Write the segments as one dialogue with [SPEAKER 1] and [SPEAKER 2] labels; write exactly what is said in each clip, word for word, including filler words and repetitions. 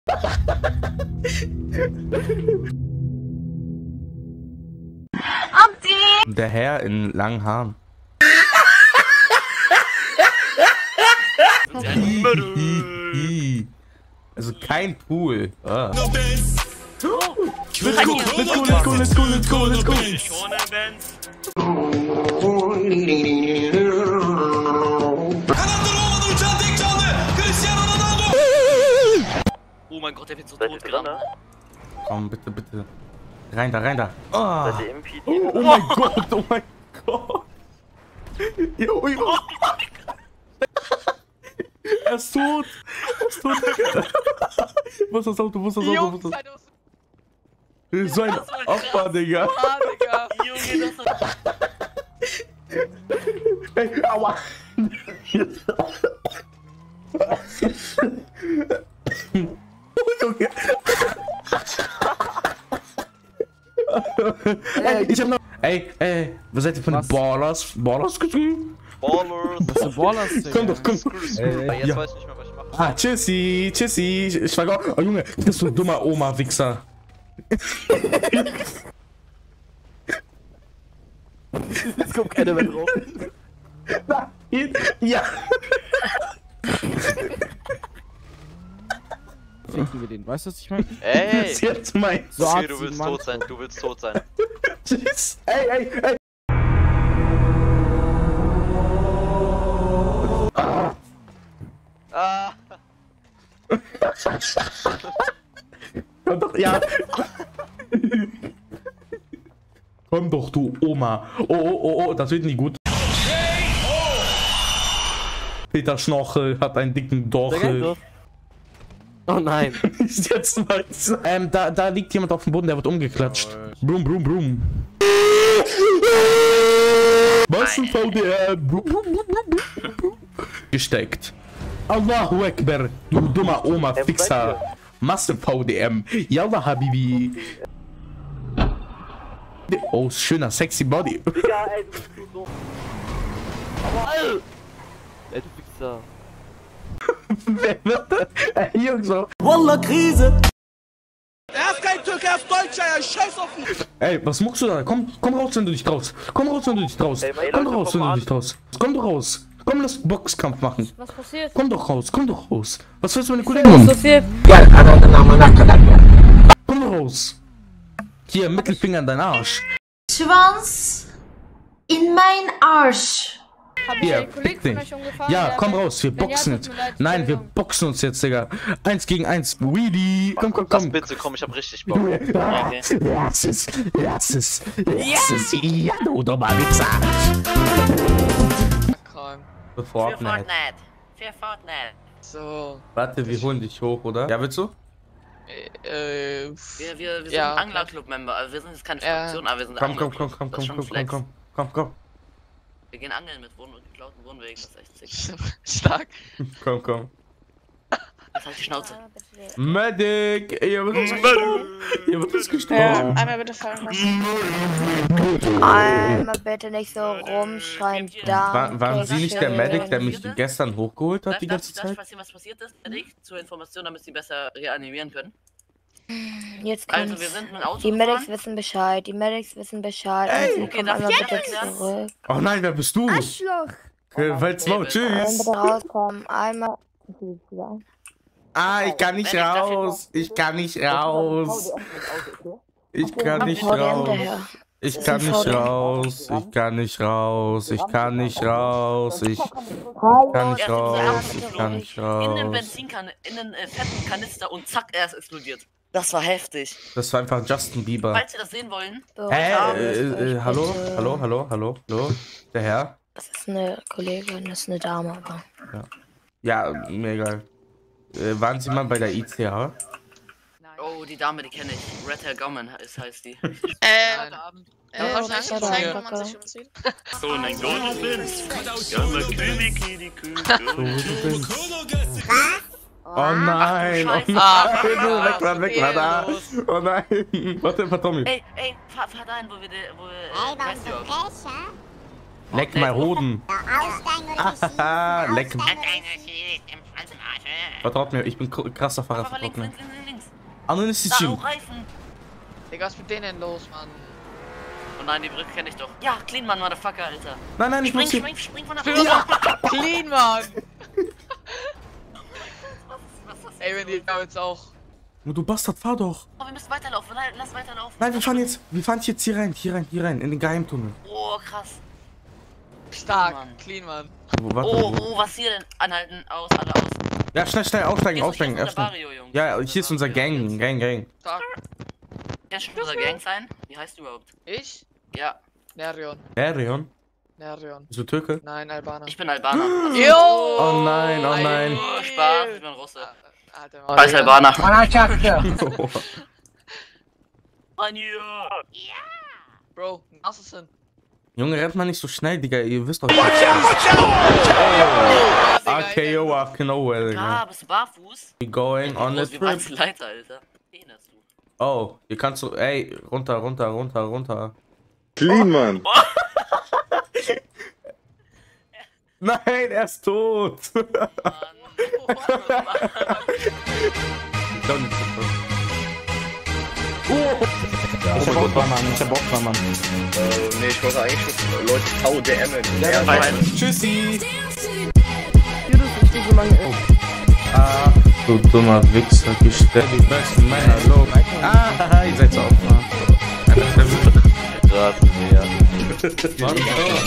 [SPEAKER 1] Der Herr in langen Haaren. Also kein Pool. Ah. Let's go, let's go, let's go, let's go, let's go, let's go.
[SPEAKER 2] Oh mein Gott, der wird so tot gerade.
[SPEAKER 1] Komm, bitte, bitte. Rein da, rein da. Oh,
[SPEAKER 3] Oh,
[SPEAKER 1] oh mein Gott, oh mein Gott. Jo, jo. Er ist tot. Er ist tot. Wo ist das Auto? Wo ist das Auto? Wo ist das? So ein Opfer, Digga.
[SPEAKER 2] Junge, das
[SPEAKER 1] Ey, aua. Junge. Ey, ich hab noch... Ey, ey, was seid ihr von den Ballers? Ballers geschrieben?
[SPEAKER 2] Ballers.
[SPEAKER 3] Was sind Ballers, Digga?
[SPEAKER 1] Komm doch, komm.
[SPEAKER 2] Ey, jetzt
[SPEAKER 1] Ja.
[SPEAKER 2] weiß ich nicht mehr, was ich mache.
[SPEAKER 1] Ah, tschüssi, tschüssi. Ich war auch... Oh, Junge, du bist so ein dummer Oma-Wichser.
[SPEAKER 3] Jetzt kommt keiner mehr drauf.
[SPEAKER 1] Ja.
[SPEAKER 3] Ficken wir den, weißt du, was ich meine?
[SPEAKER 2] Ey!
[SPEAKER 1] Was jetzt meinst
[SPEAKER 3] So
[SPEAKER 2] Okay,
[SPEAKER 3] Arzt,
[SPEAKER 2] du willst
[SPEAKER 3] Mann.
[SPEAKER 2] tot sein, du willst tot sein.
[SPEAKER 1] Tschüss. Ey, ey, ey.
[SPEAKER 2] Ah!
[SPEAKER 1] Komm doch, ja. Komm doch, du Oma. Oh, oh, oh, oh, das wird nie gut. Peter Schnorchel hat einen dicken Dorchel.
[SPEAKER 3] Oh nein.
[SPEAKER 1] Ist jetzt mal. Ähm, da, da liegt jemand auf dem Boden, der wird umgeklatscht. Brum, brum, brum. Was ein V D M? Brum, brum, brum, brum, brum. Gesteckt. Allahu Akbar, du dummer Oma, Fixer. Masse V D M. Yallah, Habibi. Oh, schöner, sexy Body.
[SPEAKER 3] Ja, ey, du bist so. Aber ey, du Wichser.
[SPEAKER 1] Wer wird das? Ey, Jungs, so.
[SPEAKER 4] Wallah, Krise!
[SPEAKER 5] Er ist kein Türke, er ist Deutscher, er ist scheiß auf ihn!
[SPEAKER 1] Ey, was muckst du da? Komm, komm raus, wenn du dich traust. Komm raus, wenn du dich traust.
[SPEAKER 2] Ey,
[SPEAKER 1] Komm
[SPEAKER 2] Leute,
[SPEAKER 1] raus,
[SPEAKER 2] komm
[SPEAKER 1] wenn du
[SPEAKER 2] an.
[SPEAKER 1] dich traust. Komm doch raus. Komm, lass Boxkampf machen.
[SPEAKER 6] Was passiert?
[SPEAKER 1] Komm doch raus, komm doch raus. Was willst du meine Kollegen
[SPEAKER 6] Was
[SPEAKER 1] machen?
[SPEAKER 6] passiert?
[SPEAKER 1] Komm doch raus. Hier, Mittelfinger in deinen Arsch.
[SPEAKER 7] Schwanz in mein Arsch.
[SPEAKER 6] Hab ich
[SPEAKER 1] Hier,
[SPEAKER 6] einen Kollegen
[SPEAKER 1] pick den.
[SPEAKER 6] von euch umgefahren?
[SPEAKER 1] Ja,
[SPEAKER 6] Der
[SPEAKER 1] komm
[SPEAKER 6] hat-
[SPEAKER 1] raus, wir
[SPEAKER 6] Wenn ja,
[SPEAKER 1] boxen
[SPEAKER 6] tut
[SPEAKER 1] jetzt.
[SPEAKER 6] mir leid,
[SPEAKER 1] Nein, wir
[SPEAKER 6] Entschuldigung.
[SPEAKER 1] boxen uns jetzt, Digga. Eins gegen eins. Weedy. Komm, komm,
[SPEAKER 2] Lass
[SPEAKER 1] komm.
[SPEAKER 2] bitte, komm, ich hab richtig Bock.
[SPEAKER 1] Junge.
[SPEAKER 2] Okay.
[SPEAKER 1] Lass es, lass es, lass es. Ja, du dummer Wichser. Für
[SPEAKER 8] Für
[SPEAKER 1] Fortnite.
[SPEAKER 8] Fortnite. Für Fortnite.
[SPEAKER 5] So,
[SPEAKER 1] Warte, wir holen dich hoch, oder? Ja, willst du?
[SPEAKER 5] äh,
[SPEAKER 8] Wir, wir, wir sind
[SPEAKER 5] Ja.
[SPEAKER 8] Angler-Club-Member. Also wir sind jetzt keine
[SPEAKER 5] Ja.
[SPEAKER 8] Fraktion, aber wir sind
[SPEAKER 1] Komm, komm,
[SPEAKER 8] Angler-Club.
[SPEAKER 1] komm, komm,
[SPEAKER 8] Das
[SPEAKER 1] komm,
[SPEAKER 8] ist schon
[SPEAKER 1] komm,
[SPEAKER 8] ein
[SPEAKER 1] komm,
[SPEAKER 8] Flex.
[SPEAKER 1] komm, komm, komm,
[SPEAKER 8] Wir gehen angeln mit Wohn geklauten Wohnwegen, das ist echt sick.
[SPEAKER 5] stark.
[SPEAKER 1] komm, komm.
[SPEAKER 8] Jetzt halt die Schnauze.
[SPEAKER 6] Ah, bitte.
[SPEAKER 1] Medic! Ihr wird uns gestorben! Ihr wird uns gestorben!
[SPEAKER 5] einmal bitte fallen lassen.
[SPEAKER 6] Einmal bitte nicht so rumschreien. Da.
[SPEAKER 1] War, waren Sie nicht der Medic, der mich gestern hochgeholt hat die
[SPEAKER 8] Darf, darf,
[SPEAKER 1] ganze
[SPEAKER 8] darf ich
[SPEAKER 1] Zeit?
[SPEAKER 8] passieren, was passiert ist? Medic, zur Information, damit sie besser reanimieren können.
[SPEAKER 6] Jetzt
[SPEAKER 8] Also
[SPEAKER 6] kommt's.
[SPEAKER 8] wir sind mit dem Auto
[SPEAKER 6] Die Medics
[SPEAKER 8] gefahren.
[SPEAKER 6] wissen Bescheid. Die Medics wissen Bescheid.
[SPEAKER 1] Ey,
[SPEAKER 6] Und sie
[SPEAKER 8] okay,
[SPEAKER 6] kommen
[SPEAKER 8] darf
[SPEAKER 6] einmal
[SPEAKER 8] ich
[SPEAKER 6] bitte
[SPEAKER 8] jetzt sagen?
[SPEAKER 6] zurück.
[SPEAKER 1] Oh nein, wer bist du?
[SPEAKER 6] Arschloch.
[SPEAKER 1] Falls mal,
[SPEAKER 6] Einmal
[SPEAKER 1] tschüss!
[SPEAKER 6] bitte rauskommen. Einmal.
[SPEAKER 1] Ah, ich kann nicht
[SPEAKER 8] Medic, darf ich-
[SPEAKER 1] raus! Ich kann nicht raus! Ich kann nicht
[SPEAKER 6] Hau dir
[SPEAKER 1] raus!
[SPEAKER 6] hinterher.
[SPEAKER 1] Ich
[SPEAKER 6] Das
[SPEAKER 1] kann
[SPEAKER 6] ist ein
[SPEAKER 1] nicht
[SPEAKER 6] V D M.
[SPEAKER 1] raus! Ich kann nicht raus! Ich kann nicht raus! Ich kann
[SPEAKER 8] Er
[SPEAKER 1] nicht
[SPEAKER 8] ist
[SPEAKER 1] raus!
[SPEAKER 8] in
[SPEAKER 1] Ich kann nicht
[SPEAKER 8] in den
[SPEAKER 1] raus!
[SPEAKER 8] Benzinkan in den äh, fetten Kanister und zack, er ist explodiert. Das war heftig.
[SPEAKER 1] Das war einfach Justin Bieber.
[SPEAKER 8] Falls ihr das sehen wollen,
[SPEAKER 1] Hä?
[SPEAKER 6] Ja,
[SPEAKER 1] Äh, äh, äh, hallo? Hallo? Hallo? Hallo? Hallo? Der Herr?
[SPEAKER 6] Das ist eine Kollegin, das ist eine Dame, aber.
[SPEAKER 1] Ja, mir egal. Äh, waren Sie mal bei der I C H?
[SPEAKER 8] oh, die Dame, die kenne ich. Red Hair Gauman ist, heißt die.
[SPEAKER 5] Äh,
[SPEAKER 6] Ja,
[SPEAKER 5] äh, wahrscheinlich
[SPEAKER 6] das war
[SPEAKER 5] zeigen,
[SPEAKER 6] der
[SPEAKER 5] wenn man
[SPEAKER 6] Kacke.
[SPEAKER 5] sich umsieht.
[SPEAKER 8] So ein Goldes. Ja, mal Königin, die Königin.
[SPEAKER 1] Oh nein! Oh nein!
[SPEAKER 5] Ah,
[SPEAKER 1] Weg war, weg war da! Oh nein! Warte, war Tommy.
[SPEAKER 8] Ey, ey, fahr, fahr dahin, wo wir, de, wo wir, äh, weißt du auch.
[SPEAKER 1] Leck mein Hoden. Hahaha, leck. Vertraut mir, ich bin krasser Fahrer, vertraut mir. Anderen ist die Team.
[SPEAKER 3] Digga, was ist mit denen los, Mann?
[SPEAKER 2] Oh nein, die Brücke kenne ich doch. Ja, Clean Man, Motherfucker, Alter.
[SPEAKER 1] Nein, nein, ich
[SPEAKER 2] spring,
[SPEAKER 1] muss hier...
[SPEAKER 2] spring, spring von der Brücke.
[SPEAKER 3] Ja, Clean Man! Ey, wenn die da jetzt auch...
[SPEAKER 1] Du Bastard, fahr doch.
[SPEAKER 2] Oh, wir müssen weiterlaufen, nein, lass weiterlaufen.
[SPEAKER 1] Nein, wir fahren jetzt, wir fahren jetzt hier rein, hier rein, hier rein, in den Geheimtunnel.
[SPEAKER 2] Oh, krass.
[SPEAKER 3] Stark,
[SPEAKER 2] Mann.
[SPEAKER 3] Clean Man.
[SPEAKER 1] Wo, warte,
[SPEAKER 2] Oh,
[SPEAKER 1] wo?
[SPEAKER 2] oh, was hier denn? Anhalten, aus, alle aus.
[SPEAKER 1] Ja, schnell, schnell, aussteigen,
[SPEAKER 2] Hier ist-
[SPEAKER 1] aussteigen.
[SPEAKER 2] hier ist unser
[SPEAKER 1] Erstmal.
[SPEAKER 2] Barrio, Jungs.
[SPEAKER 1] Ja, hier ist unser Gang, Gang, Gang.
[SPEAKER 3] Stark.
[SPEAKER 2] Der schon unser Gang sein? Wie heißt du überhaupt?
[SPEAKER 3] Ich?
[SPEAKER 2] Ja,
[SPEAKER 3] Nerion.
[SPEAKER 1] Erion?
[SPEAKER 3] Nerion.
[SPEAKER 1] Bist du Türke?
[SPEAKER 3] Nein, Albaner.
[SPEAKER 2] ich bin Albaner. Also,
[SPEAKER 3] Jo!
[SPEAKER 1] Oh nein, oh nein.
[SPEAKER 2] oh, Spaß, ich bin Russe.
[SPEAKER 3] Alter,
[SPEAKER 2] Als Albaner. Mann, ja.
[SPEAKER 3] Bro, Assassin.
[SPEAKER 1] Junge, rennt mal nicht so schnell, Digga, ihr wisst doch.
[SPEAKER 3] Ja,
[SPEAKER 1] A K O out of nowhere,
[SPEAKER 2] Ah,
[SPEAKER 1] Digga.
[SPEAKER 2] bist du barfuß?
[SPEAKER 1] We going on a
[SPEAKER 2] Wie weit
[SPEAKER 1] trip.
[SPEAKER 2] Leiter, Alter? Penis, du.
[SPEAKER 1] Oh, hier kannst du, ey, runter, runter, runter, runter.
[SPEAKER 8] Clean, Mann.
[SPEAKER 1] Nein, er ist tot.
[SPEAKER 2] Mann.
[SPEAKER 1] Dann-
[SPEAKER 4] Ja, ich hab auch Mann, ich hab auch Mann.
[SPEAKER 8] Äh, nee, ich wollte eigentlich schon Leute V D M.
[SPEAKER 1] Ja,
[SPEAKER 8] Ja,
[SPEAKER 1] dann- Tschüssi. Ah, du dummer Wichser, gestellt die besten Männer, lob. Ah, haha, ihr seid so Opfer.
[SPEAKER 8] Gerade, ja.
[SPEAKER 1] Warte,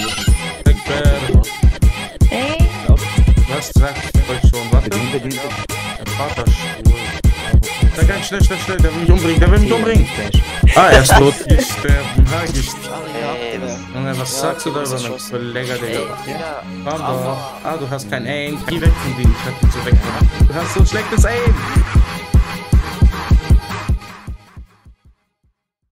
[SPEAKER 6] Hey.
[SPEAKER 1] was sagt ich euch schon? Warte, der Vater schwul. Der ganz schnell, schnell, schnell, der will mich umbringen, der will mich umbringen. Ah, er ist tot. Gesterben, ha, gesterben. Junge, was sagst du da über meinen Kollegen, Digga? Komm doch. Ah, du hast kein Aim. Geh weg von denen, ich hab dich so weg. Du hast so ein schlechtes Aim.